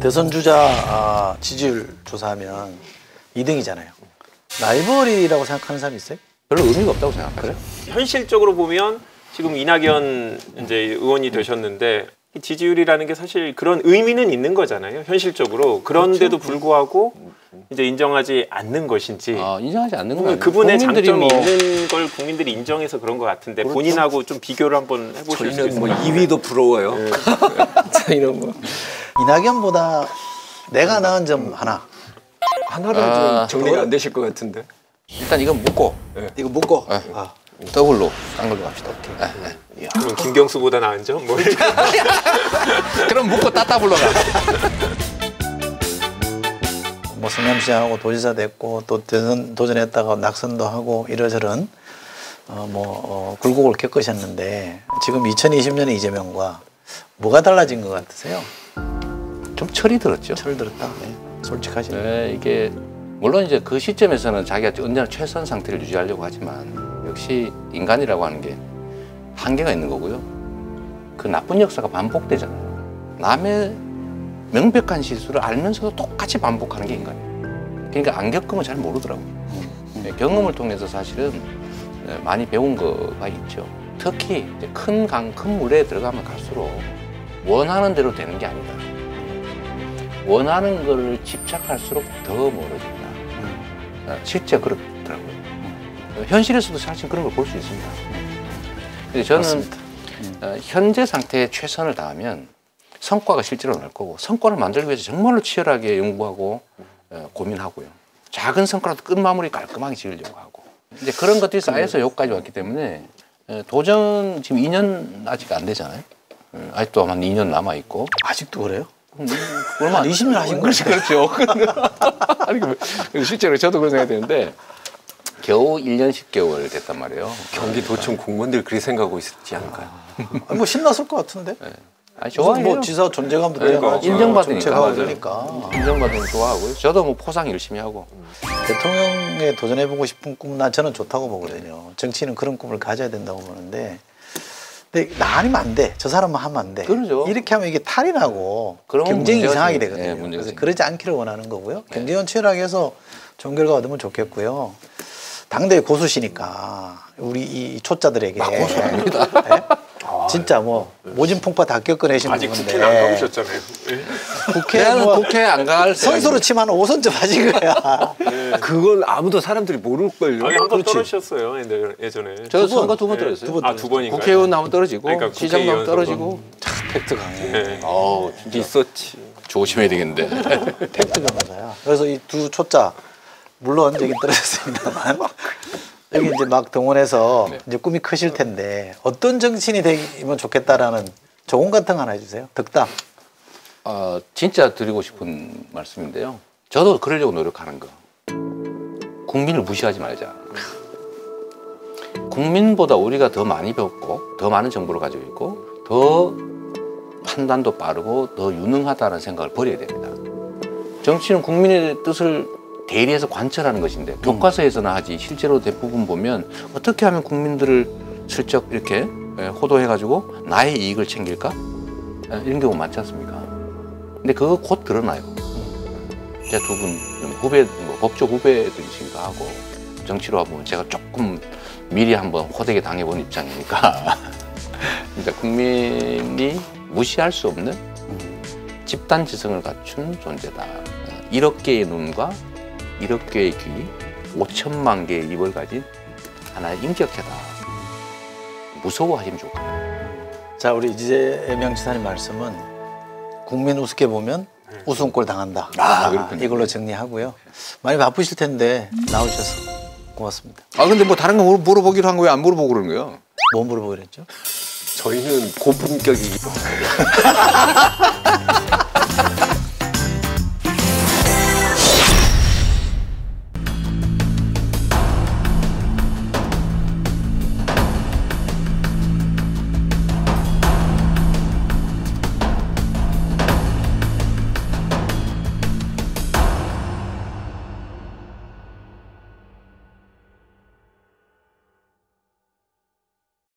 대선 주자 지지율 조사하면 2등이잖아요. 라이벌이라고 생각하는 사람이 있어요? 별로 의미가 없다고 생각해요. 그래? 현실적으로 보면 지금 이낙연 이제 의원이 되셨는데 지지율이라는 게 사실 그런 의미는 있는 거잖아요. 현실적으로. 그런데도 불구하고 이제 인정하지 않는 것인지. 인정하지 않는 건 아니에요. 그분의 장점이 뭐... 있는 걸 국민들이 인정해서 그런 것 같은데 그렇죠? 본인하고 좀 비교를 한번 해보실 수 있어요? 뭐 2위도 부러워요. 네. 저희는 뭐 이낙연보다 내가 나은 점 하나. 하나로 좀 정리가 안 되실 것 같은데. 일단 이건 묶고. 네. 이거 묶고. 더블로 딴 걸로 갑시다. 그럼 김경수보다 나은 점? 뭐 그럼 묶고 따따블로 가. 뭐 성남시장하고 도지사 됐고 또 대선 도전했다가 낙선도 하고 이러저런 굴곡을 겪으셨는데 지금 2020년에 이재명과 뭐가 달라진 것 같으세요? 좀 철이 들었죠. 철 들었다. 네. 솔직하시네. 네, 이게 물론 이제 그 시점에서는 자기가 언제나 최선 상태를 유지하려고 하지만 역시 인간이라고 하는 게 한계가 있는 거고요. 그 나쁜 역사가 반복되잖아요. 남의 명백한 실수를 알면서도 똑같이 반복하는 게 인간이에요. 그러니까 안 겪으면 잘 모르더라고요. 경험을 통해서 사실은 많이 배운 거가 있죠. 특히 큰 강, 큰 물에 들어가면 갈수록 원하는 대로 되는 게 아니다. 원하는 거를 집착할수록 더 멀어진다. 실제 그렇더라고요. 현실에서도 사실 그런 걸 볼 수 있습니다. 근데 저는 현재 상태에 최선을 다하면 성과가 실제로 날 거고 성과를 만들기 위해서 정말로 치열하게 연구하고 고민하고요. 작은 성과라도 끝마무리 깔끔하게 지으려고 하고 이제 그런 것들이 쌓여서 여기까지 왔기 때문에 도전 지금 2년 아직 안 되잖아요. 아직도 한 2년 남아있고. 아직도 그래요? 얼마 20년 하신 거죠? 그렇죠. 아니, 실제로 저도 그런 생각이 드는데 겨우 1년 10개월 됐단 말이에요. 경기도청 공무원들 그렇게 생각하고 있지 않을까요? 뭐 신났을 것 같은데? 네. 아니, 좋아해요. 뭐 지사 존재감도 되고 인정받으니까. 인정받으면 좋아하고요. 저도 뭐 포상 열심히 하고. 대통령에 도전해보고 싶은 꿈 난 저는 좋다고 보거든요. 정치인은 그런 꿈을 가져야 된다고 보는데 근데 나 아니면 안 돼. 저 사람은 하면 안 돼. 그러죠. 이렇게 하면 이게 탈이 나고 경쟁이 이상하게 되거든요. 네, 그래서 그러지 않기를 원하는 거고요. 경쟁은 치열하게 해서 좋은 결과가 얻으면 좋겠고요. 당대회 고수시니까 우리 이 초짜들에게 고수 아닙니다. 네? 진짜 뭐 모진 폭파 다 겪어내신 아직 분인데 국회는 안 가보셨잖아요. 국회 안 갈 선수로 치면 5선점 하신 거야. 네. 그건 아무도 사람들이 모를걸요. 아니 한번 떨어지셨어요 예전에. 저 선거 2번 떨어졌어요. 두 번인가요? 국회의원 나오면 떨어지고 그러니까 시장 나오면 떨어지고 팩트 강해. 네. 진짜 리서치. 조심해야 되겠는데. 팩트 변호사야. 그래서 이 두 초짜 물론 여기 떨어졌습니다만 여기 이제 막 동원해서 이제 꿈이 크실 텐데 어떤 정치인이 되면 좋겠다라는 조언 같은 거 하나 해주세요. 덕담. 진짜 드리고 싶은 말씀인데요. 저도 그러려고 노력하는 거. 국민을 무시하지 말자. 국민보다 우리가 더 많이 배웠고 더 많은 정보를 가지고 있고 더 판단도 빠르고 더 유능하다는 생각을 버려야 됩니다. 정치는 국민의 뜻을 대리해서 관철하는 것인데 교과서에서나 하지 실제로 대부분 보면 어떻게 하면 국민들을 슬쩍 이렇게 호도해가지고 나의 이익을 챙길까? 이런 경우 많지 않습니까? 근데 그거 곧 드러나요. 제가 두 분 후배, 법조 후배들이시기도 하고 정치로 와보면 제가 조금 미리 한번 호되게 당해본 입장이니까 진짜 국민이 무시할 수 없는 집단 지성을 갖춘 존재다. 1억 개의 눈과 1억 개의 귀, 5천만 개의 입을 가진 하나의 인격체다. 무서워하시면 좋을 것 같아요. 자, 우리 이재명 지사님 말씀은 국민 우습게 보면 웃음꼴 당한다. 이걸로 정리하고요. 많이 바쁘실 텐데 나오셔서 고맙습니다. 근데 뭐 다른 거 물어보기로 한 거예요? 안 물어보고 그러는 거예요? 뭐 물어보기로 했죠? 저희는 고품격이기도 하고.